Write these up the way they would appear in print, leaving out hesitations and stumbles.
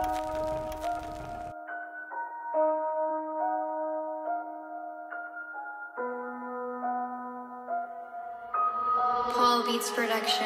Paul Beats Production.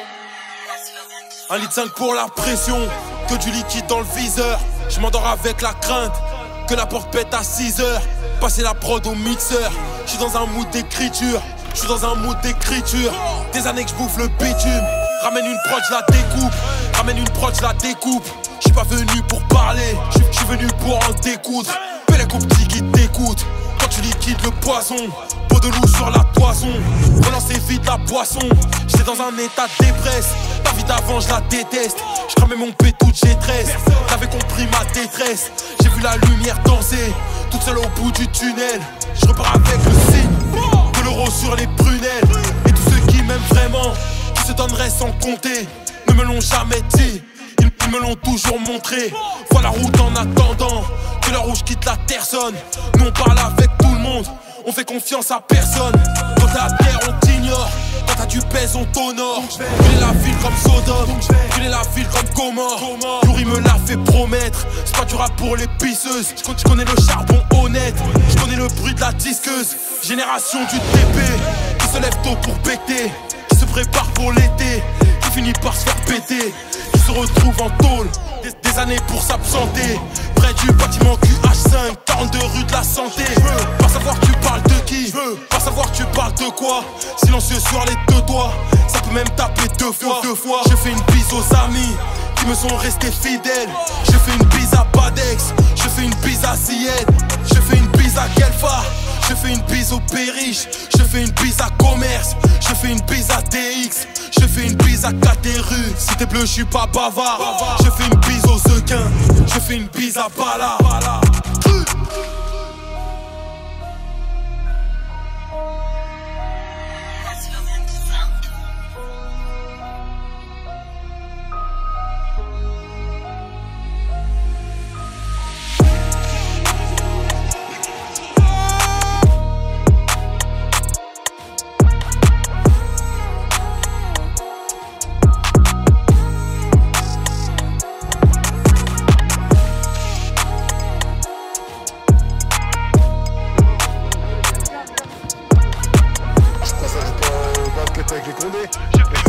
1,5 litre pour la pression, que du liquide dans le viseur. Je m'endors avec la crainte que la porte pète à 6 heures. Passer la prod au mixeur. Je suis dans un mood d'écriture. Je suis dans un mood d'écriture. Des années que je bouffe le bitume. Ramène une prod, je la découpe. Ramène une prod, je la découpe. Je suis pas venu pour parler, je suis venu pour en découdre. Pélec au petit qui t'écoute. Quand tu liquides le poison, peau de loup sur la toison. Relancez vite la boisson. J'étais dans un état de dépresse. La vie d'avant je la déteste. Je cramais mon pétou de G13. J'avais compris ma détresse. J'ai vu la lumière danser, toute seule au bout du tunnel. Je repars avec le signe de l'euro sur les prunelles. Et tous ceux qui m'aiment vraiment, qui se donneraient sans compter, ne me l'ont jamais dit, ils me l'ont toujours montré. Voilà la route en attendant que la rouge quitte la terre sonne. Nous on parle avec tout le monde, on fait confiance à personne. Quand t'es à terre on t'ignore, quand t'as du pèse on t'honore. Brûler la ville comme Sodome, brûler la ville comme Gomorre. Yuri me l'a fait promettre, c'est pas du rap pour les pisseuses. Je connais le charbon honnête, je connais le bruit de la disqueuse. Génération du TP, qui se lève tôt pour péter, qui se prépare pour l'été, qui finit par se faire péter, qui se retrouve en tôle, des années pour s'absenter. Près du bâtiment QH5, 42 rue de la santé. Pas savoir tu parles de qui, pas savoir tu parles de quoi. Silencieux sur les deux doigts, ça peut même taper deux fois. Je fais une bise aux amis qui me sont restés fidèles. Je fais une bise à Badex, je fais une bise à Zied, je fais une bise à Kelfa, je fais une bise au Périche, je fais une bise à Commerce, je fais une bise à TX, je fais une bise à Cateru. Si t'es bleu, je suis pas bavard. Je fais une bise aux Zequins, je fais une bise à Bala. Avec les condés.